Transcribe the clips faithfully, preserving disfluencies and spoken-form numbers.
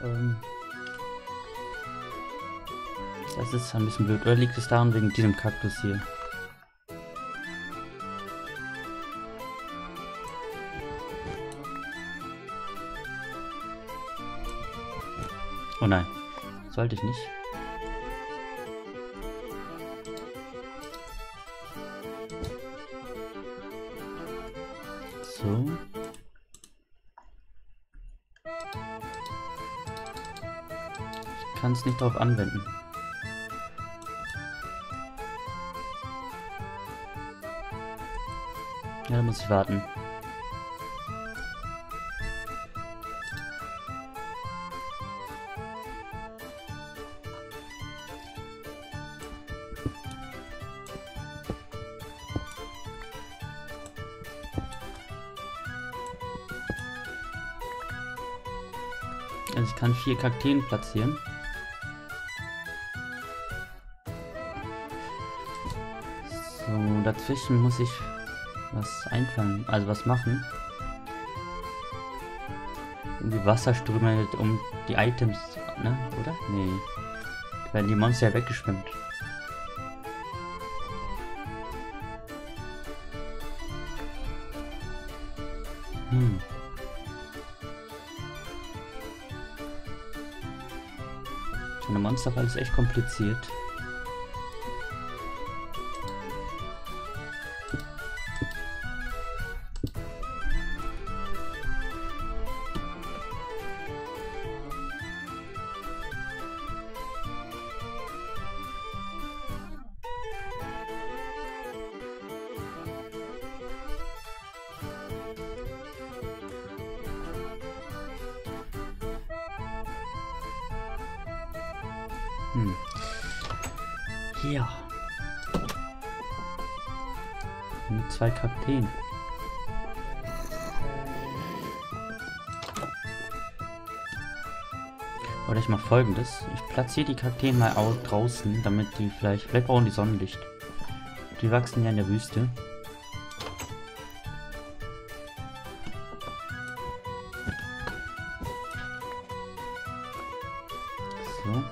Ähm, das ist ein bisschen blöd. Oder liegt es daran wegen diesem Kaktus hier? Oh nein, sollte ich nicht. So. Ich kann es nicht darauf anwenden. Ja, da muss ich warten. Also ich kann vier Kakteen platzieren. So, dazwischen muss ich was einfallen, also was machen. Irgendwie Wasserströme um die Items, ne? Oder? Nee. Da werden die Monster ja weggeschwemmt. Hm. So eine Monsterfall ist echt kompliziert. Hm. Ja. Mit zwei Kakteen. Oder ich mache Folgendes. Ich platziere die Kakteen mal au draußen, damit die vielleicht... Vielleicht brauchen die Sonnenlicht. Die wachsen ja in der Wüste. So.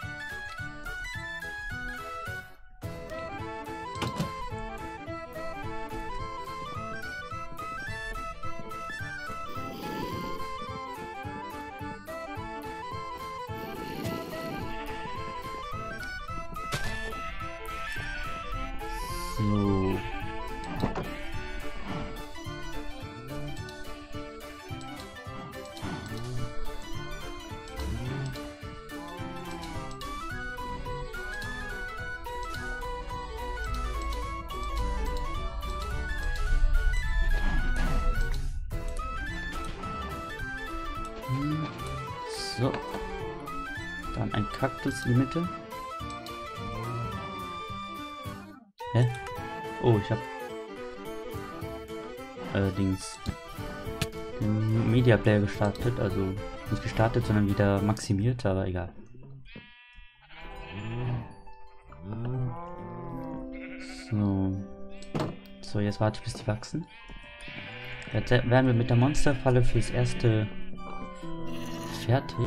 So. Hm. So. Dann ein Kaktus in die Mitte. Hä? Oh, ich hab allerdings den Media Player gestartet, also nicht gestartet, sondern wieder maximiert, aber egal. So. So, jetzt warte ich, bis die wachsen. Jetzt werden wir mit der Monsterfalle fürs erste fertig.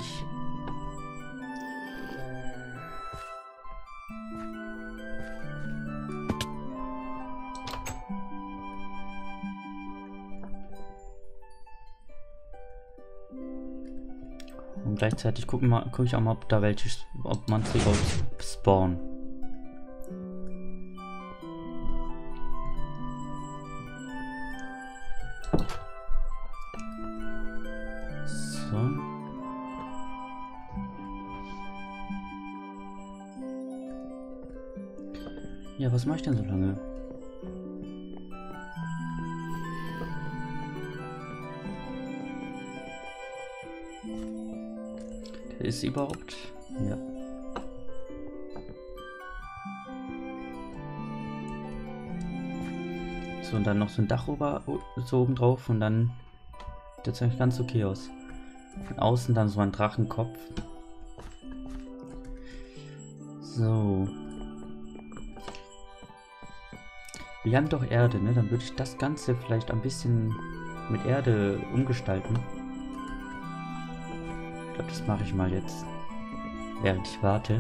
Und gleichzeitig gucken wir, gucke ich auch mal, ob da welche, ob Monster spawnen. So. Ja, was mache ich denn so lange? Ist sie überhaupt? Ja. So, und dann noch so ein Dach ober, so oben drauf und dann sieht das eigentlich ganz okay aus. Von außen dann so ein Drachenkopf. So. Wir haben doch Erde, ne? Dann würde ich das Ganze vielleicht ein bisschen mit Erde umgestalten. glaube, das mache ich mal jetzt, während ich warte.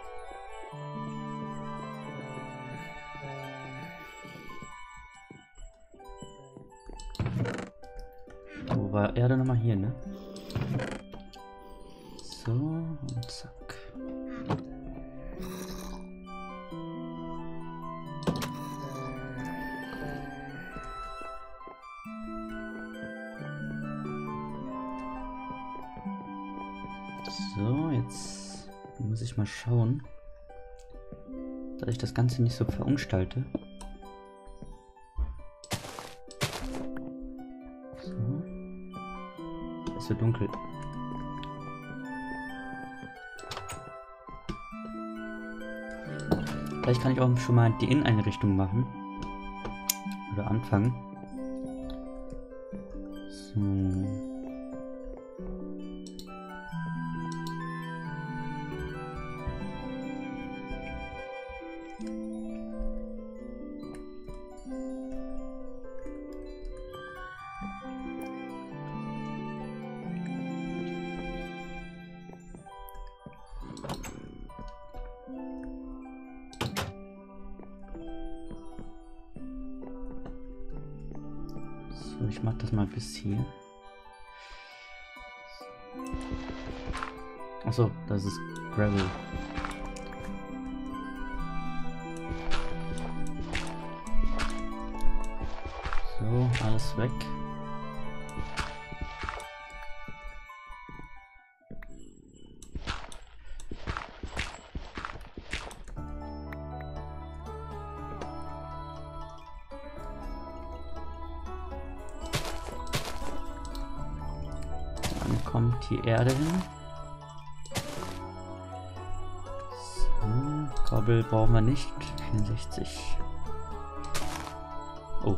Wo war Erde nochmal hier, ne? So, und zack. So, jetzt muss ich mal schauen, dass ich das Ganze nicht so verunstalte. So. Ist so dunkel. Vielleicht kann ich auch schon mal die Inneneinrichtung machen. Oder anfangen. So. So, ich mach das mal bis hier. Achso, das ist Gravel. So, alles weg. Dann kommt die Erde hin. So, Kobbel brauchen wir nicht. vierundsechzig. Oh.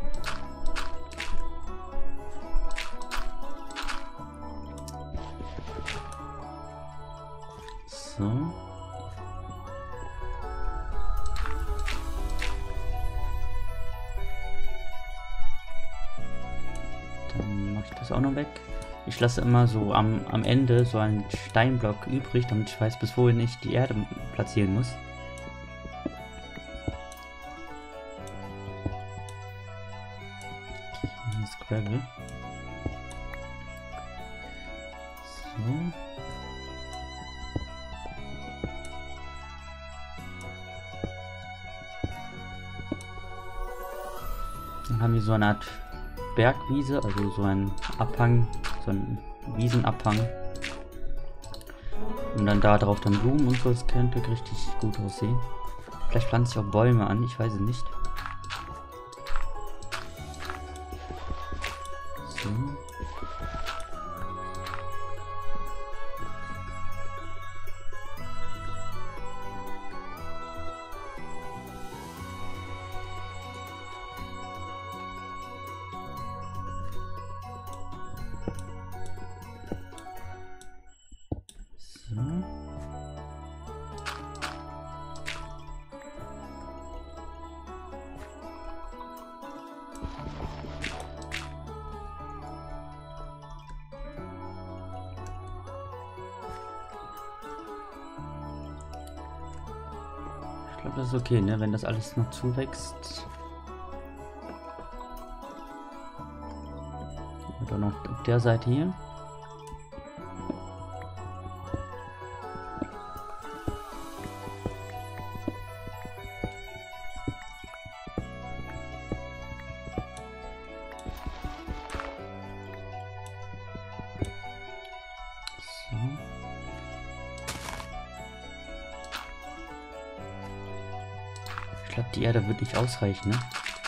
So. Dann mache ich das auch noch weg. Ich lasse immer so am, am Ende so einen Steinblock übrig, damit ich weiß, bis wohin ich die Erde platzieren muss. Hier ist Gravel. So. Dann haben wir so eine Art Bergwiese, also so ein Abhang, so ein Wiesenabhang. Und dann da drauf dann Blumen und so, das könnte richtig gut aussehen. Vielleicht pflanze ich auch Bäume an, ich weiß es nicht. So. Ich glaube, das ist okay, ne? Wenn das alles noch zuwächst. Oder noch auf der Seite hier. So. Ich glaube, die Erde wird nicht ausreichen, ne?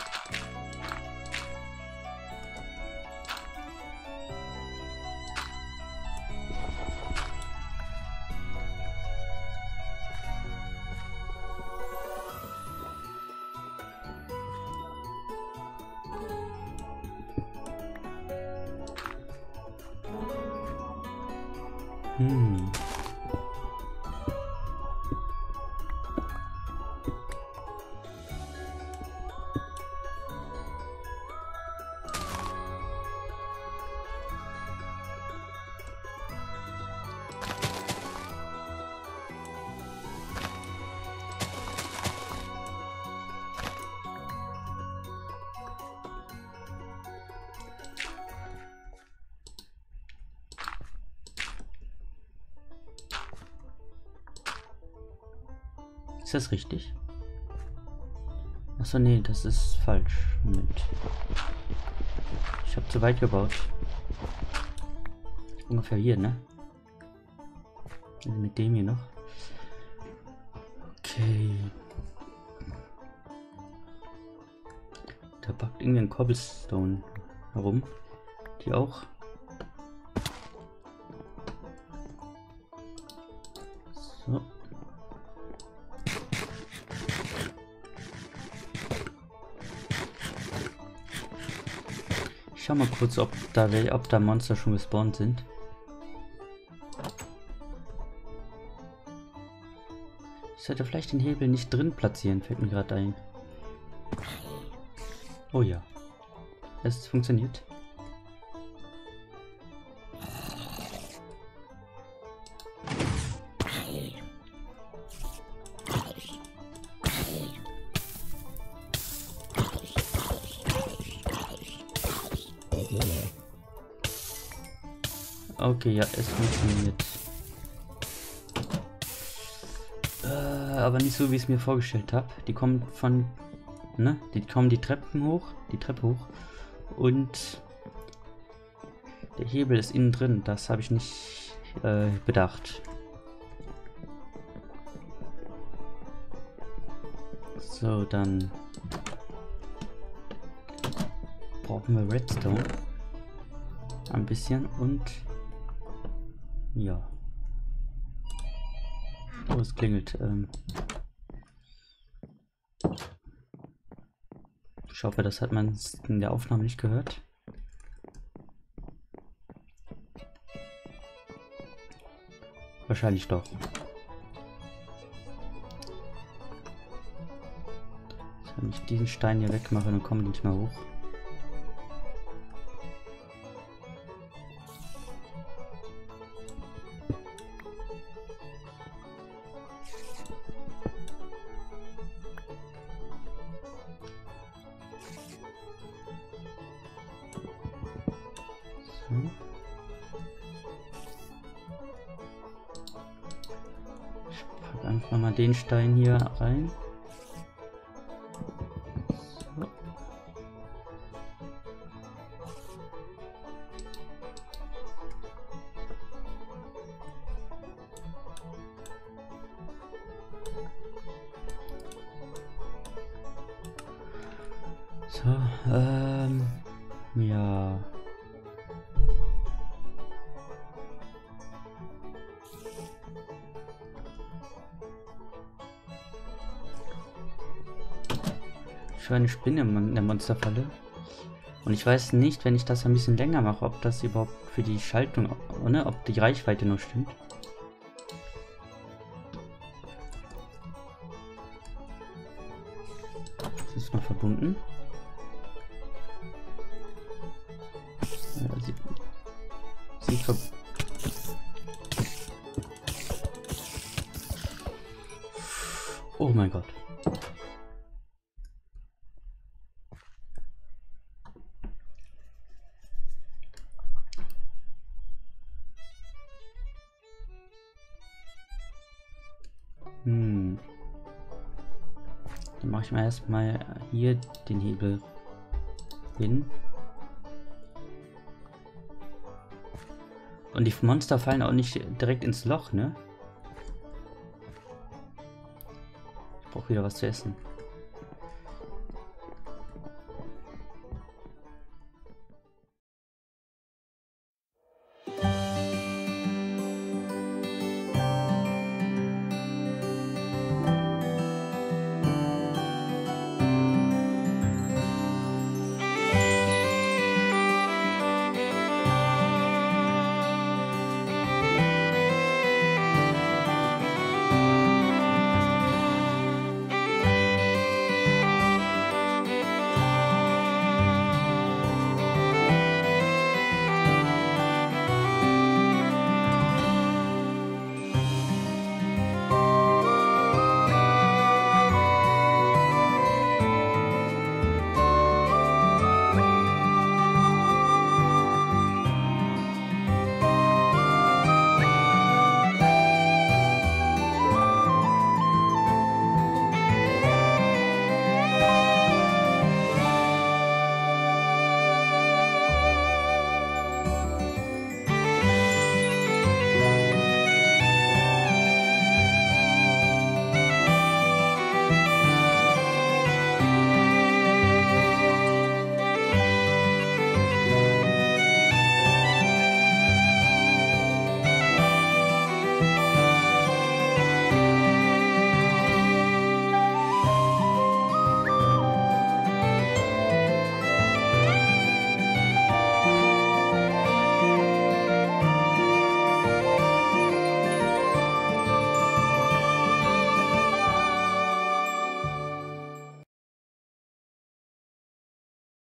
Hm. Ist das richtig? Achso, nee, das ist falsch. Moment. Ich habe zu weit gebaut. Ungefähr hier, ne? Also mit dem hier noch. Okay. Da backt irgendwie ein Cobblestone herum. Die auch. So. Ich schau mal kurz, ob da, ob da Monster schon gespawnt sind. Ich sollte vielleicht den Hebel nicht drin platzieren, fällt mir gerade ein. Oh ja. Es funktioniert. Okay, ja, es funktioniert. Äh, aber nicht so, wie ich es mir vorgestellt habe. Die kommen von, ne? Die kommen die Treppen hoch, die Treppe hoch. Und der Hebel ist innen drin. Das habe ich nicht äh, bedacht. So, dann brauchen wir Redstone. Ein bisschen und ja. Oh, es klingelt. Ähm ich hoffe, das hat man in der Aufnahme nicht gehört. Wahrscheinlich doch. So, wenn ich diesen Stein hier wegmache, dann kommen die nicht mehr hoch. Ich packe einfach mal den Stein hier rein. So, so ähm, ja. Ich war eine Spinne in der Monsterfalle. Und ich weiß nicht, wenn ich das ein bisschen länger mache, ob das überhaupt für die Schaltung, ne, ob die Reichweite noch stimmt. Das ist noch verbunden. Ja, sieht, sieht ver Oh mein Gott. Hm. Dann mache ich mal erstmal hier den Hebel hin. Und die Monster fallen auch nicht direkt ins Loch, ne? Ich brauche wieder was zu essen.